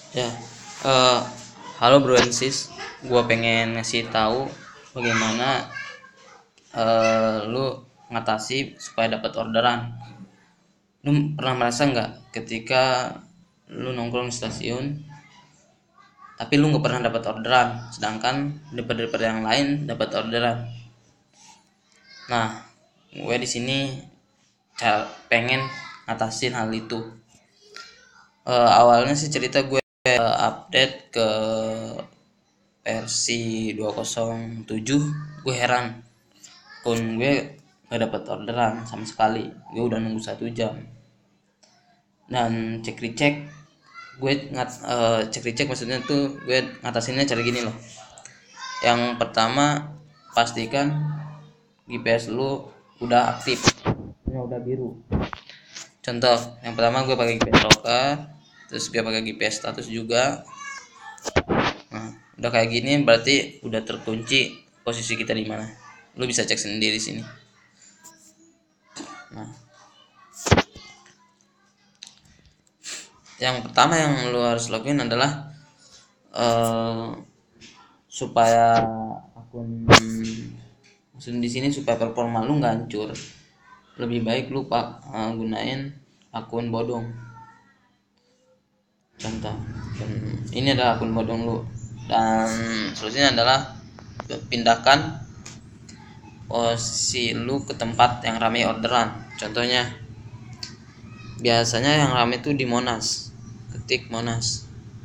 Ya, eh, halo bro and sis, gue pengen ngasih tahu bagaimana lu ngatasi supaya dapat orderan. Lu pernah merasa nggak ketika lu nongkrong di stasiun, tapi lu nggak pernah dapat orderan, sedangkan daripada yang lain dapat orderan. Nah, gue di sini pengen ngatasin hal itu. Awalnya sih cerita gue update ke versi 207, gue heran akun gue gak dapat orderan sama sekali. Gue udah nunggu 1 jam dan cek recek. Cek recek maksudnya tuh gue ngatasinnya cara gini loh. Yang pertama, pastikan GPS lu udah aktif, udah biru. Contoh yang pertama, gue pakai GPS lokal, terus gue pakai GPS status juga. Nah, udah kayak gini berarti udah terkunci posisi kita di mana. Lu bisa cek sendiri sini. Nah, yang pertama yang lu harus login adalah supaya akun maksud di sini supaya performa lu nggak hancur, lebih baik lu gunain akun bodong. Contoh, ini adalah akun bodong lu, dan solusinya adalah pindahkan posisi lu ke tempat yang ramai orderan. Contohnya, biasanya yang ramai itu di Monas. Ketik Monas,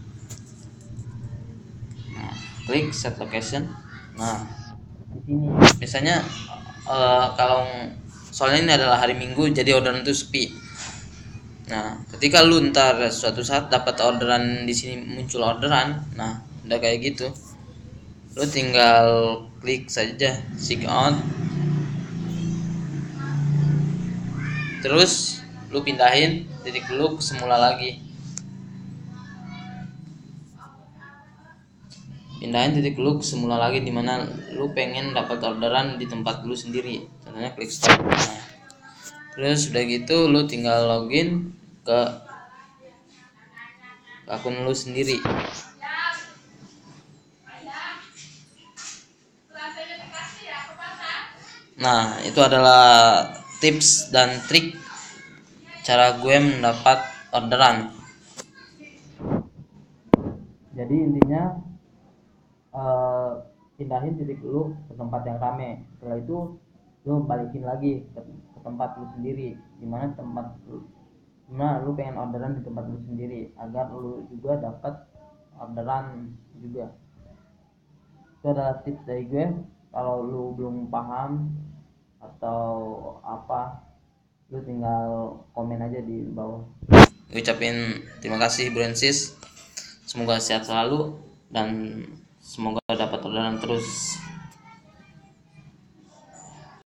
nah, klik set location. Nah, di sini biasanya kalau soalnya ini adalah hari Minggu, jadi orderan itu sepi. Nah, ketika lu ntar suatu saat dapat orderan, di sini muncul orderan, nah udah kayak gitu, lu tinggal klik saja sign out, terus lu pindahin titik lu semula lagi. Dimana lu pengen dapat orderan di tempat lu sendiri, contohnya klik stop. Nah, terus udah gitu lu tinggal login ke akun lu sendiri. Nah, itu adalah tips dan trik cara gue mendapat orderan. Jadi intinya pindahin titik lu ke tempat yang rame. Setelah itu lu balikin lagi ke tempat lu sendiri, dimana lu pengen orderan di tempat lu sendiri, agar lu juga dapat orderan juga. Itu adalah tips dari gue. Kalau lu belum paham atau apa, lu tinggal komen aja di bawah. Gue ucapin terima kasih Brancis, semoga sehat selalu dan semoga dapat orderan terus.